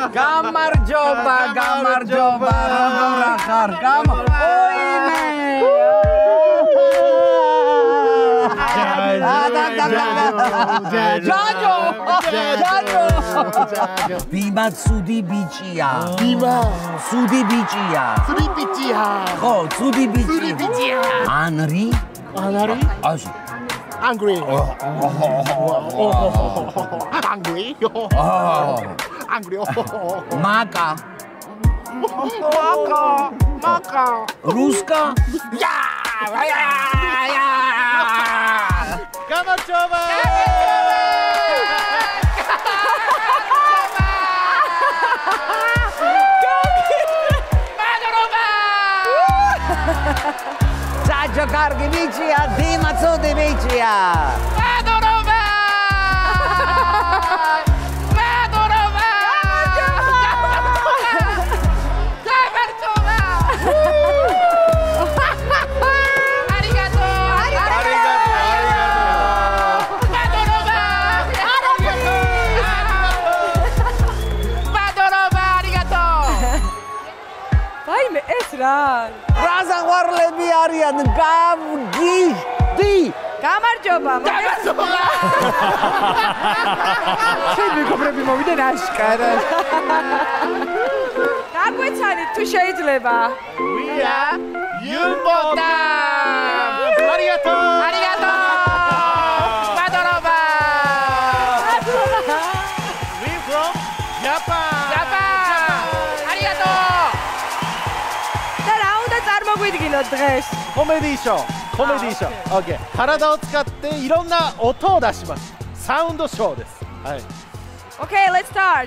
გამარჯობა, გამარჯობა, როგორ ახარ? ოიმე! ჯაჯო! ბიმა ცუდი ბიჭია. ბიმა ცუდი ბიჭია. ცუდი ბიჭია. ხო, ცუდი ბიჭია. ანრი? ანრი? აში. Angry. Angry. Angry. Maka. Maka. Maka. Ruska. Ja! Ja! Ja! Gamacova! Già carghi vicia, di mazzo di vicia. Vado Roma! Vado Roma! Gamacova! Arigato! Arigato! Vado Roma! Vado Roma! Arigato! Vai me esrar. Razan warlebi arian gamgidi. Გამარჯობა. გამარჯობა. შენ მეგობრები მოვიდნენ აშკარად. გაგვეცანით თუ შეიძლება. We are Yumbo. Arigato. Arigato. Madoroba. We from Japan. Japan. Arigato. და რა უნდა წარმოგვიდგინოთ დღეს? კომედიო. Comedy. Okay. 体を使っていろんな音を出します。サウンドショーです。はい。Okay, let's start.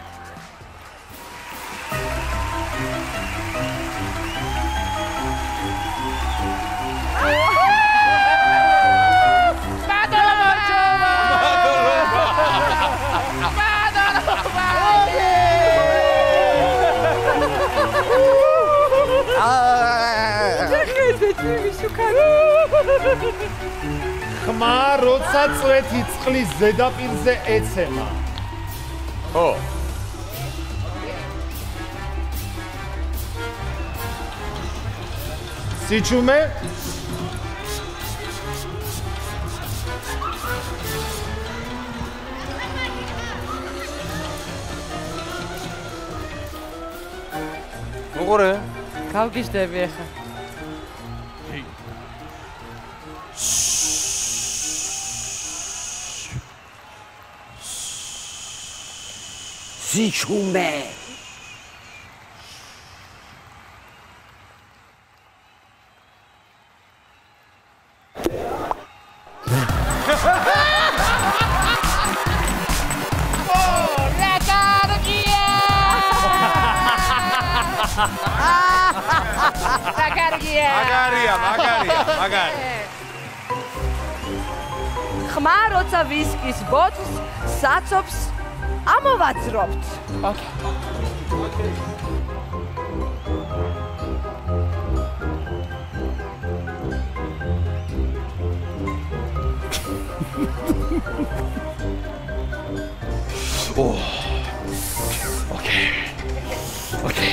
ხმა როცა წვეთი წყლის ზედაპირზე ეცემა. ხო. სიჩუმე მოგორე გავგიჟდები ახლა. Sichume. ხმა როცა ვისკის ბოთლს საცობს ამოვაძრობთ. Okay. Oh. Okay. Okay.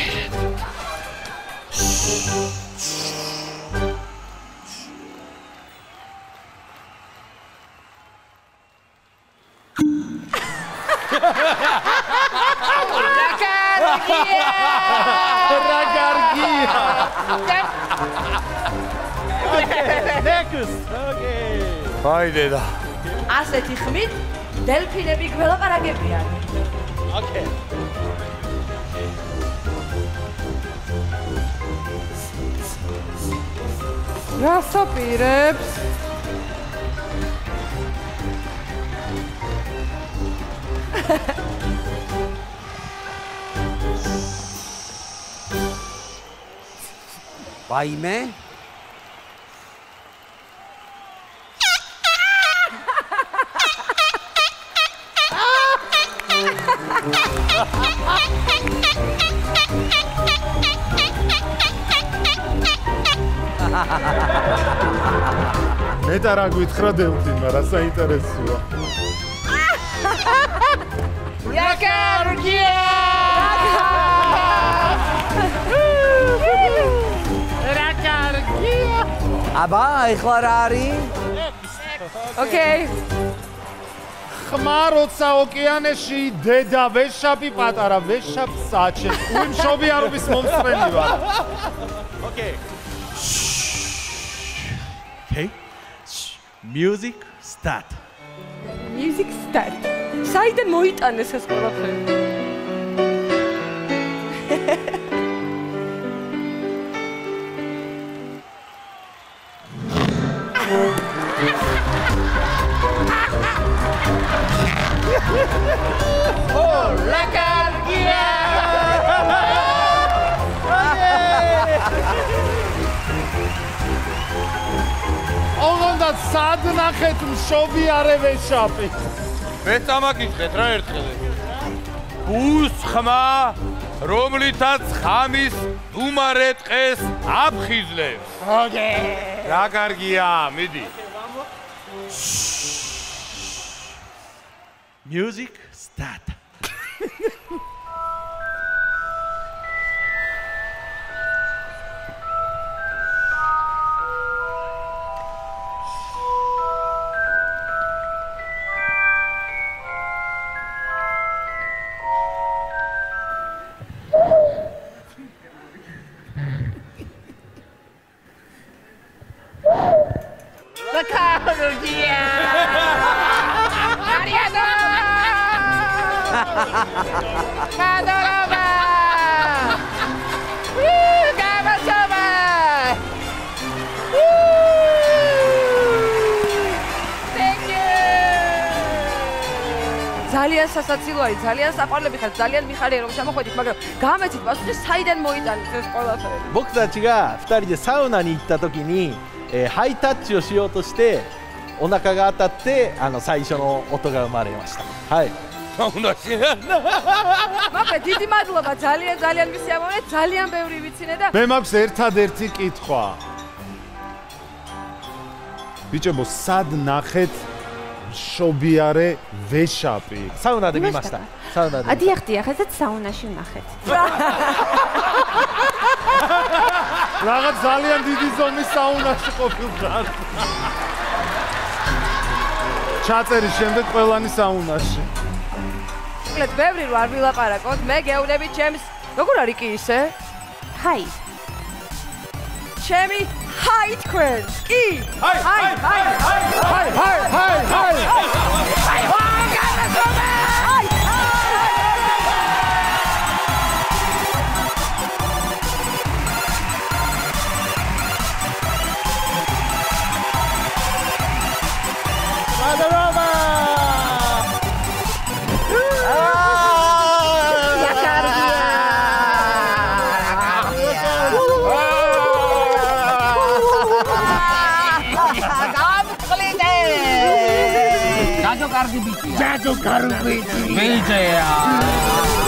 Haide da. ასეთი ხმით დელფინები გველაპარაკებიან. Okay. რასაპირებს? Vaime? მე და რა გითხრა დელფინმა, რა საინტერესოა. Yakar! აბა, ეხლა რა არის? ოკეი. ხმა როცა ოკეანეში დედა ვეშაპი პატარა ვეშაპს აჩენს. უიმშობიარობის მომსწრენი ვარ. Okay. Okay. Music start. Music start. საიდან მოიტანეს ეს ყველაფერი? Oh, la cardia! ოღონდ სად ნახეთ მშობიარე ვეშაპი? მე წამაგიჩნეთ რა ერთხელ. ბუს ხმა, რომლითაც ხამის უმარე ტყეს აფხიზლებს. რა კარგია, მიდი. Music start. La cardia! Ariado! Madorova! Gabasova! Thank you! ძალიან სასაცილო არის, ძალიან საყვარლები ხართ, ძალიან მიხარია რომ შემოხვედით, მაგრამ გამეცით პასუხი საიდან მოიტანეთ ეს ყველაფერი? 僕たちが2人でサウナに行った時に、ハイタッチをしようとしてお腹が当たって最初の音が生まれました。はい。 საუნდაში. მაგრამ დიდი მადლობა, ძალიან მისიამოვნე, ძალიან ბევრი ვიცინე და მე მაქვს ერთადერთი კითხვა. ბიჭებო, სად ნახეთ მშობიარე ვეშაპი? サウナで見ました。サウナで。 დიახ, ესეც საუნაში ვნახეთ. რაღაც ძალიან დიდი ზომის საუნაში ყოფილიყარ. ჩაწერის შემდეგ ყველანი საუნაში. მოკლედ ბევრი რო არ ვილაპარაკოთ, მე გეუბნები ჩემს როგორ არის კი ისე? ჰაი. ჩემი ჰაი თქვენ. კი. ჰაი. Madorova! Jajo kargi bici. მეიჯეა.